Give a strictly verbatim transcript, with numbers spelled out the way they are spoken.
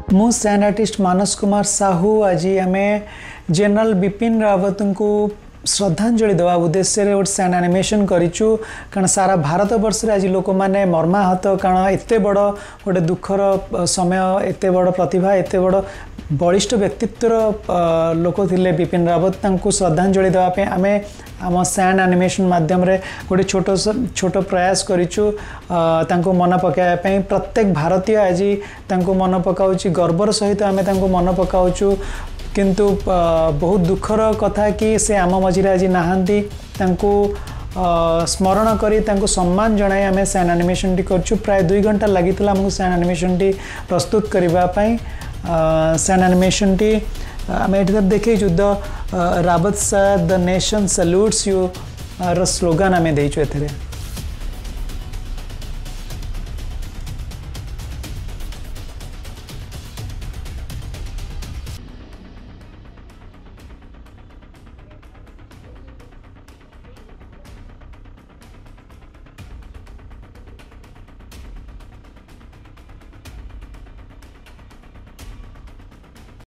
मु sand artist Manas Kumar Sahu आज आम जनरल बिपिन रावत को श्रद्धांजलि देवा उद्देश्य गोटे सैन एनिमेशन करूँ कारण सारा भारत वर्ष आज लोक मैंने मर्माहत कारण एत बड़ गोटे दुखर समय एत बड़ प्रतिभा एत बड़ बलिष्ठ व्यक्तित्वर लोक थे बिपिन रावत तांको श्रद्धांजलि देवाई आम आम सैन एनिमेशन माध्यम रे गोटे छोट छोट प्रयास करूँ तांको मन पकाइवाई प्रत्येक भारतीय आज तांको मन पकाउची गर्वर सहित आम तांको मन पकाउचु किंतु बहुत दुखर कथा कि से आम मझे आज नहांती तांको स्मरण करी तांको सम्मान जनाई आम सैन एनिमेशन टी करछु प्राय दुई घंटा लगी आमको सैन एनिमेशन टी प्रस्तुत करने सैन एनिमेशन टी आम ये देखे द Rawat sir the nation salutes you र स्लोगान आम देचु एथरे।